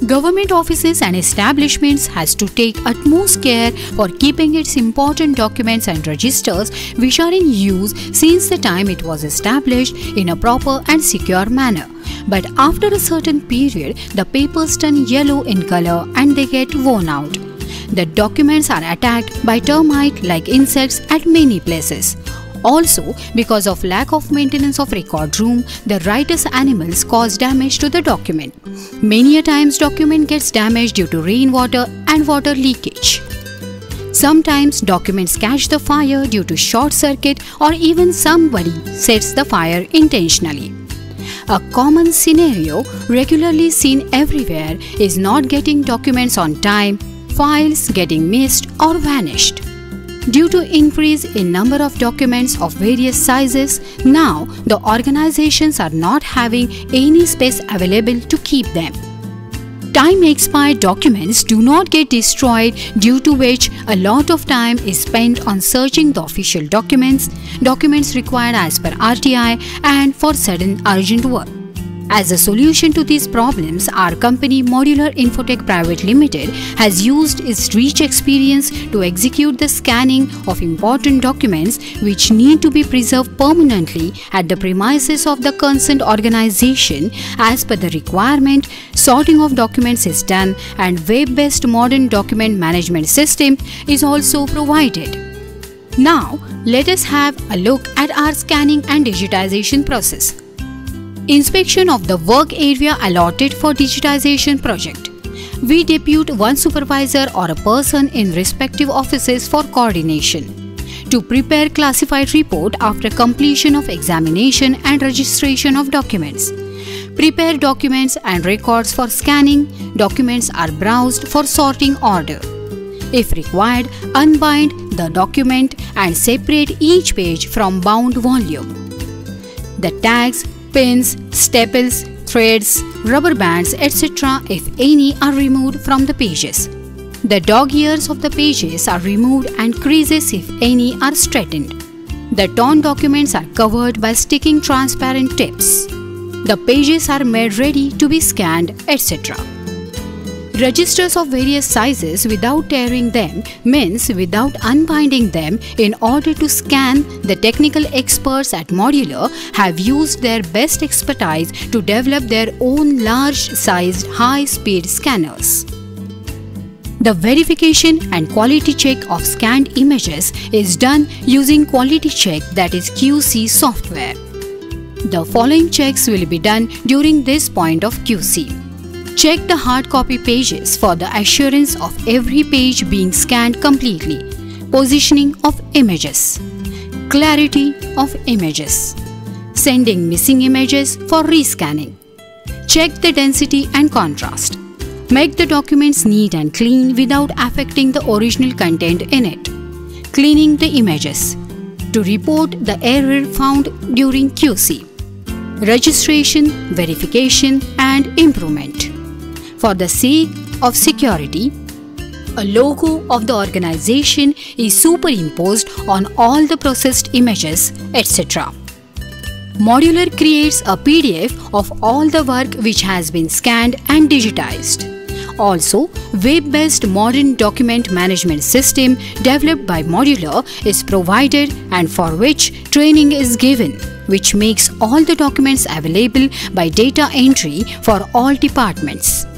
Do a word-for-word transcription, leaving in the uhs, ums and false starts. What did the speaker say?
Government offices and establishments has to take utmost care for keeping its important documents and registers which are in use since the time it was established in a proper and secure manner. But after a certain period, the papers turn yellow in color and they get worn out. The documents are attacked by termite-like insects at many places. Also, because of lack of maintenance of record room, the riotous animals cause damage to the document. Many a times document gets damaged due to rainwater and water leakage. Sometimes documents catch the fire due to short circuit, or even somebody sets the fire intentionally. A common scenario regularly seen everywhere is not getting documents on time, files getting missed or vanished. Due to increase in number of documents of various sizes, now the organizations are not having any space available to keep them. Time expired documents do not get destroyed, due to which a lot of time is spent on searching the official documents, documents required as per R T I and for sudden urgent work. As a solution to these problems, our company Modular Infotech Private Limited has used its rich experience to execute the scanning of important documents which need to be preserved permanently at the premises of the concerned organization. As per the requirement, sorting of documents is done and web-based modern document management system is also provided. Now, let us have a look at our scanning and digitization process. Inspection of the work area allotted for digitization project. We depute one supervisor or a person in respective offices for coordination to prepare classified report after completion of examination and registration of documents. Prepare documents and records for scanning. Documents are browsed for sorting order. If required, unbind the document and separate each page from bound volume. The tags, pins, staples, threads, rubber bands, et cetera if any are removed from the pages. The dog ears of the pages are removed and creases if any are straightened. The torn documents are covered by sticking transparent tips. The pages are made ready to be scanned, et cetera. Registers of various sizes without tearing them means without unbinding them. In order to scan, the technical experts at Modular have used their best expertise to develop their own large-sized high-speed scanners. The verification and quality check of scanned images is done using Quality Check, that is Q C software. The following checks will be done during this point of Q C. Check the hard copy pages for the assurance of every page being scanned completely. Positioning of images. Clarity of images. Sending missing images for rescanning. Check the density and contrast. Make the documents neat and clean without affecting the original content in it. Cleaning the images. To report the error found during Q C. Registration, verification and improvement. For the sake of security, a logo of the organization is superimposed on all the processed images, et cetera. Modular creates a P D F of all the work which has been scanned and digitized. Also, web-based modern document management system developed by Modular is provided and for which training is given, which makes all the documents available by data entry for all departments.